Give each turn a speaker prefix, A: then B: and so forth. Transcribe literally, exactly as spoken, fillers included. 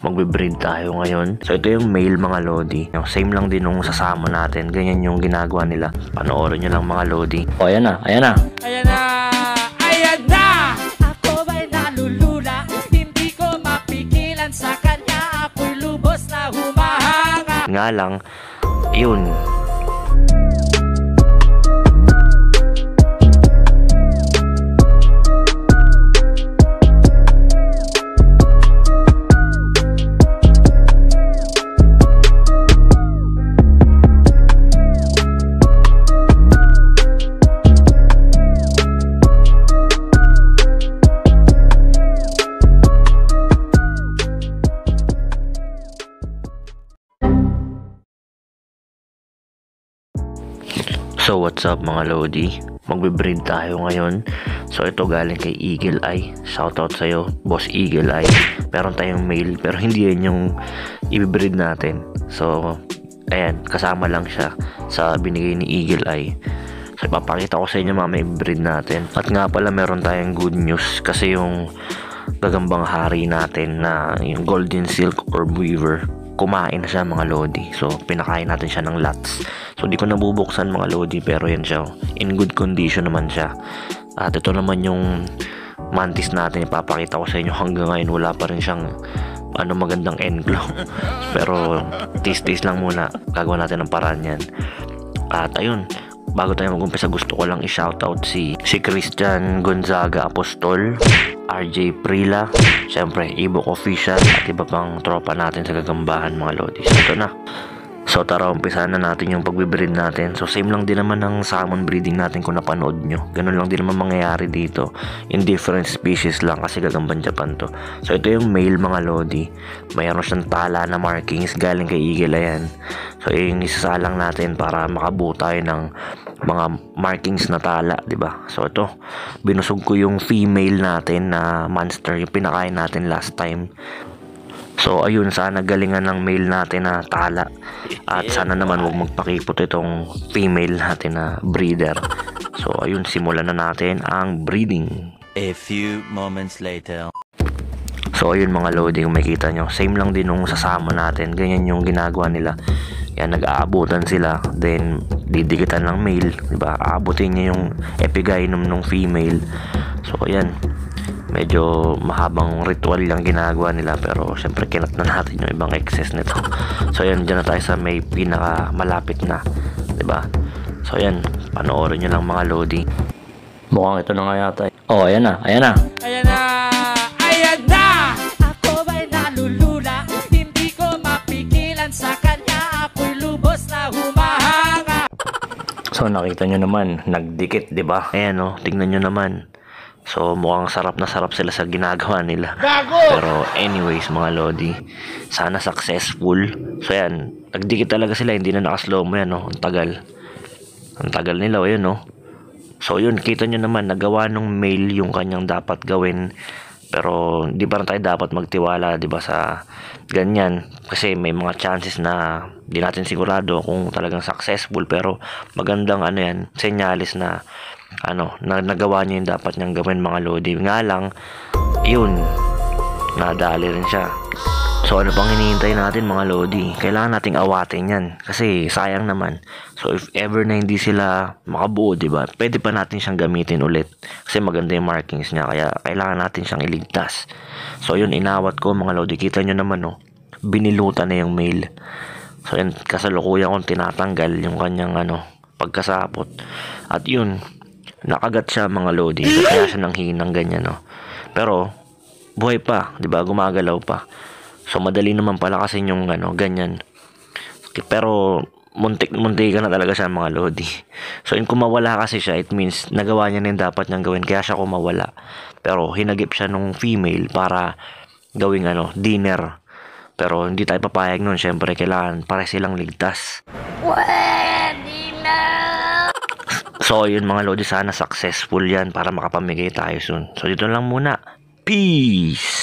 A: magbe-breed tayo ngayon. So ito yung male mga lodi. Yung same lang din nung sasama natin. Ganyan yung ginagawa nila. Panoorin nyo lang mga lodi. O ayan na, ayan na.
B: Ayan na, ayan na. Ako ba'y nalulula? Hindi ko mapigilan sa kanya. Ako'y lubos na humahanga.
A: Nga lang, yun. So what's up mga lodi, magbe-breed tayo ngayon. So ito galing kay Eagle Eye. Shoutout sa'yo Boss Eagle Eye. Meron tayong male pero hindi yan yung i-breed natin. So ayan, kasama lang siya sa binigay ni Eagle Eye. So ipapakita ko sa inyo mga i-breed natin. At nga pala meron tayong good news, kasi yung gagambang hari natin na yung Golden Silk or Weaver, kumain na siya mga lodi. So pinakain natin siya ng lots. So di ko nabubuksan mga lodi, pero yan siya, in good condition naman siya. At ito naman yung mantis natin, ipapakita ko sa inyo. Hanggang ngayon wala pa rin siyang ano magandang end glow. Pero tis-tis lang muna, gagawa natin ng paraan yan. At ayun, bago tayo mag-umpisa, gusto ko lang i-shoutout si si Christian Gonzaga Apostol, R J Prila, syempre Ibok Official, at iba pang tropa natin sa gagambahan mga lodi. So ito na. So tara, umpisa na natin yung pagbe-breed natin. So same lang din naman ng salmon breeding natin kung napanood nyo. Ganun lang din naman mangyayari dito. In different species lang, kasi gagambang Japan to. So ito yung male mga lodi. Mayroon siyang tala na markings galing kay Eagle. Ayan. So yung isasalang natin para makabuo tayo ng mga markings na tala, di ba? So ito, binusog ko yung female natin na monster, yung pinakain natin last time. So ayun, sana galingan ng male natin na tala. At sana naman wag magpakipot itong female natin na breeder. So ayun, simulan na natin ang breeding.
C: A few moments later.
A: So ayun mga lodi, kung makita nyo, same lang din nung sasama natin. Ganyan yung ginagawa nila. Yan, nag-aabutan sila, then didikitan ng male, diba? Aabutin niya yung epigynum ng female. So ayan, medyo mahabang ritual lang ginagawa nila, pero syempre kinat na natin yung ibang excess nito. So ayan, dyan na tayo sa may pinaka malapit na, diba? So ayan, panoorin nyo lang mga lodi. Mukhang ito na nga yata. Oh, ayan na, ayan na.
B: Ayan na, ayan na. Ako ba'y nalulula? Hindi ko mapigilan sa kanya. Ako'y lubos na humahanga.
A: So nakita nyo naman, nagdikit, diba? Ayan o, tingnan nyo naman. So mukhang sarap na sarap sila sa ginagawa nila. Gago! Pero anyways mga lodi, sana successful. So yan, nagdikit talaga sila, hindi na nakaslow mo yan, no? Ang tagal. Ang tagal nila, o yun, no? So yun, kita nyo naman, nagawa nung male yung kanyang dapat gawin. Pero di pa rin tayo dapat magtiwala, di ba, sa ganyan. Kasi may mga chances na di natin sigurado kung talagang successful. Pero magandang ano yan, senyalis na ano, na nagawa niya yung dapat niyang gawin mga lodi. Nga lang, yun, nadali rin siya. So ano pang hinihintay natin mga lodi? Kailangan nating awatin yan, kasi sayang naman. So if ever na hindi sila makabuo, diba, pwede pa natin siyang gamitin ulit, kasi maganda yung markings niya, kaya kailangan natin siyang iligtas. So yun, inawat ko mga lodi. Kita nyo naman, no, binilutan na yung male. So yun, kasalukuyan kong tinatanggal yung kanyang ano, pagkasapot. At yun, nakagat siya mga lodi, kaya siya nang hinang ganyan, no. Pero buhay pa, diba, gumagalaw pa. So madali naman pala kasi yung ano, ganyan. Pero muntik-muntik na talaga siya mga lodi. So in kumawala kasi siya, it means nagawa niya na yung dapat niyang gawin, kaya siya kumawala. Pero hinagip siya nung female para gawing ano, dinner. Pero hindi tayo papayag nun, syempre kailangan pare silang ligtas.
D: Pwede na!
A: So yun mga lodi, sana successful yan para makapamigay tayo soon. So dito lang muna. Peace!